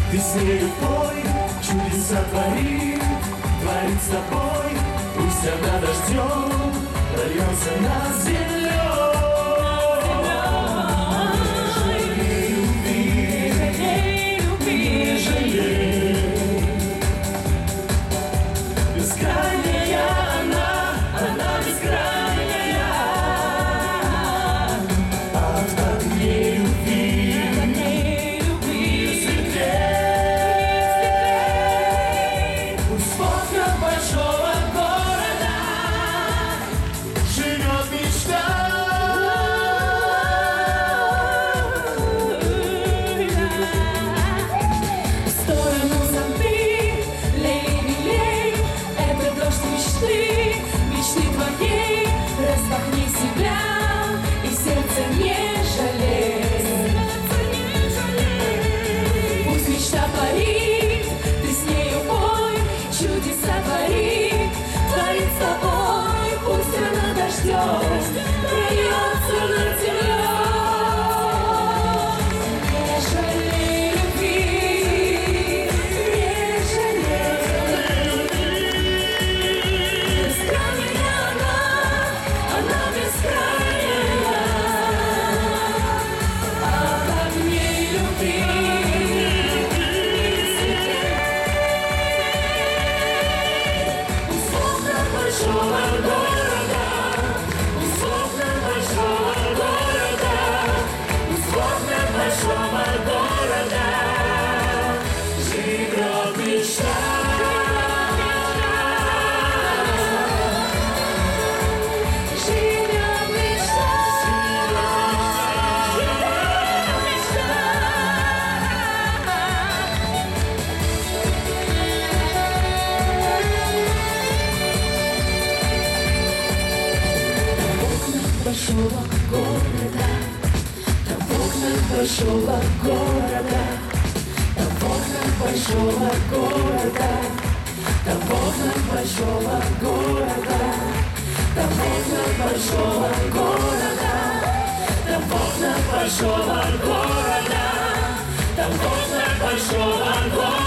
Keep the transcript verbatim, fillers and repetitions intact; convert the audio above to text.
Ты с нею пой, чудеса твори, творит с тобой. Пусть она дождем прольется на землю. Бескрайняя она, она бескрайняя. От огней любви, любви светлей. Пусть фотка большого города живет мечта. В сторону Зонты, лей-лей, это дождь мечты, мечты твоей. Распахни себя и сердце не жалей. Пусть мечта парит, ты с нею пой, чудеса творит, творит с тобой. Пусть она дождем прольется над землей. Не жалей любви, не жалей. Бескрайняя она, она бескрайняя. От огней любви пусть окна большого города, пусть окна большого города, пусть окна большого города живет мечта. Живет мечта. Живет мечта. Большого города, там в окнах большого города, там в окнах большого города, там в окнах большого города, там в окнах большого города, там в окнах большого города, там в окнах большого города.